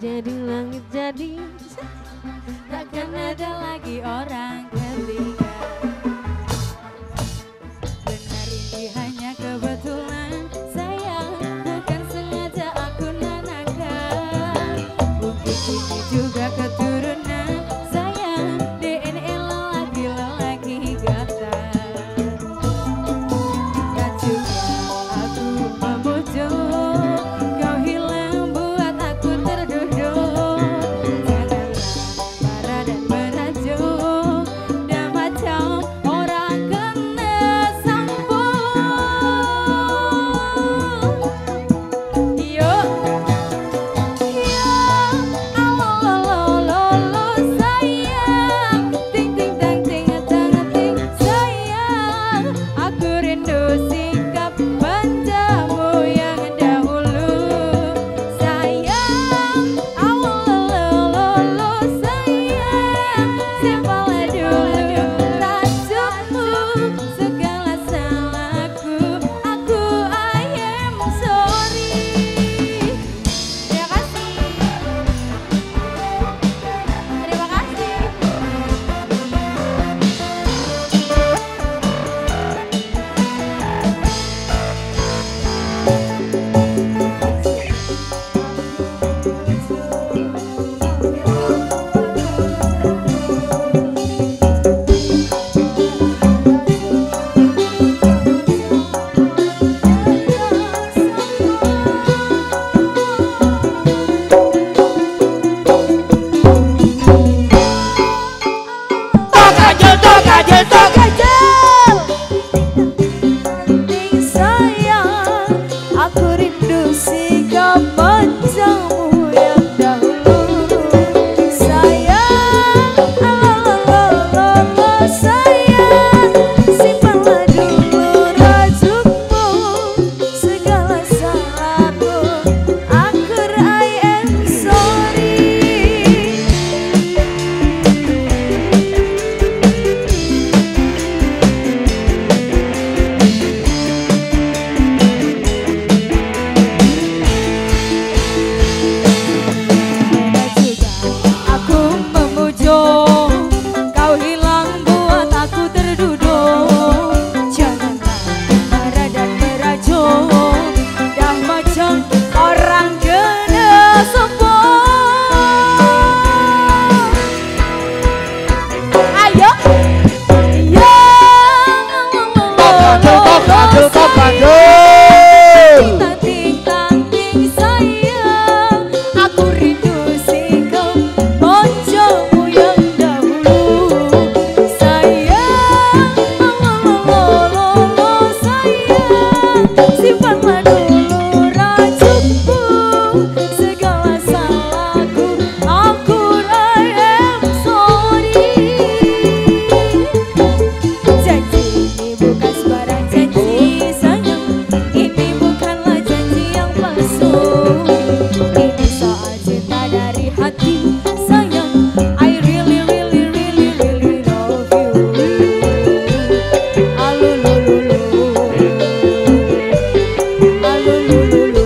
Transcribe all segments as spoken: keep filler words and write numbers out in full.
jadi langit jadi takkan ada lagi orang ketiga. Benar ini hanya kebetulan, sayang, bukan sengaja aku nanakan. Mungkin ini juga keturunan, sayang, D N A lelaki-lelaki gata. Tak juga aku memujuk, kau hilang buat aku terduduk. Janganlah marah dan merajuk, dan macam orang kena sambung. Yuk, yuk, alololololo sayang, ting ting tang ting tang ting sayang, aku rindu sikap manjamu yang dahulu. Sayang, alololololo sayang, simpanlah dulu racunmu, segala salahku, aku I am sorry. Terima kasih. Terima kasih. Kajel, tok kajel, tok kajel. Ting sayang, aku rindu sikap manjamu yang dahulu. Sayang, alololololo sayang, simpanlah dulu racunmu, segala salahku, aku I am sorry. Aku memujuk, kau hilang buat aku terduduk. Janganlah marah dan merajuk, dah macam orang kena sombong. Ayo, ya, Tok kajel, tok kajel, tok kajel. Ting ting tang ting sayang, aku rindu sikap manjamu yang dahulu. Sayang, alololololo sayang, simpanlah dulu racunmu, segala salahku, aku I am sorry. Janji ini bukan sembarang janji, sayang, ini bukanlah janji yang palsu. Ini saat cinta dari hati, sayang, I really really really really love you. Alulululu, alulululu.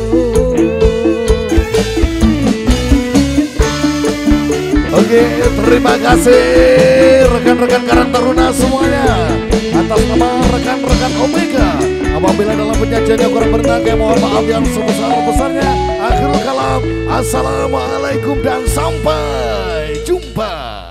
Oke, terima kasih rekan-rekan Karang Taruna semuanya. Atas nama rekan-rekan Omega, apabila dalam penyajiannya kurang bertenaga, mohon maaf yang sebesar-besarnya. Akhirul kalam, assalamualaikum dan sampai jumpa.